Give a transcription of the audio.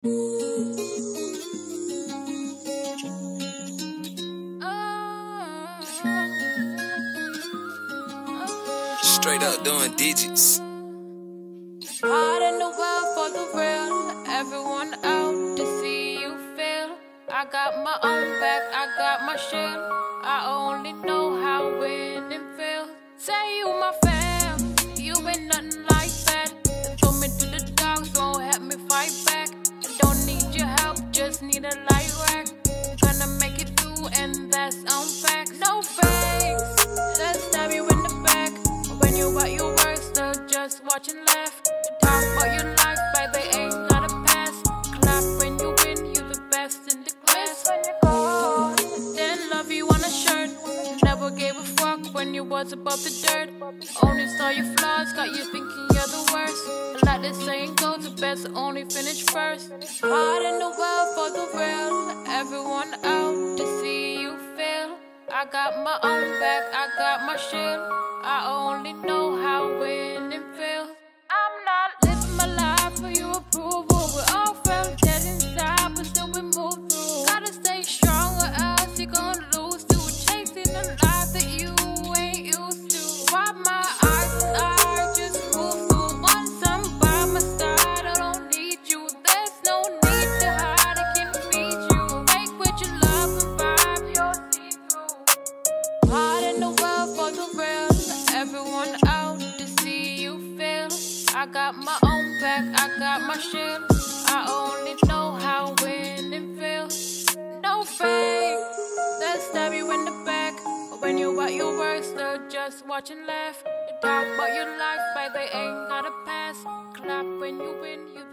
Straight up doing digits. Hard in the world for the real. Everyone out to see you fail. I got my own back, I got my shield. I only know how winning feels. Say you my fam, you ain't nothing like that. Throw me to the dogs, gon' help me fight back. Don't need your help, just need a light rack. Gonna make it through and that's on facts. No fakes, let's stab you in the back. When you at your worst, they're just watching left. Talk about your life like they ain't got a pass. Clap when you win, you the best in the class. When you go, then love you on a shirt. Never gave a fuck when you was above the dirt. Only saw your flaws, got you thinking you're the worst. Like the saying goes, the best only finish first. Hard in the world for the real. Everyone out to see you fail. I got my own back, I got my shield. I only know how winning feels. I'm not living my life for your approval. We all felt dead inside, but still we move through. Gotta stay strong or else you're gonna lose to chasing a life that you ain't used to. Wipe my eyes and I just move through. Once I'm by my side, I don't need you. There's no need to hide, I can feed you. Make with your love and vibe, you'll see through. Hard in the world for the real. Everyone out to see you fail. I got my own back, I got my shield. I only know how winning feels. No fake, they'll stab you in the back. When you at your worst, they're just watching laugh. They talk about your life, but they ain't got a pass. Clap when you win, you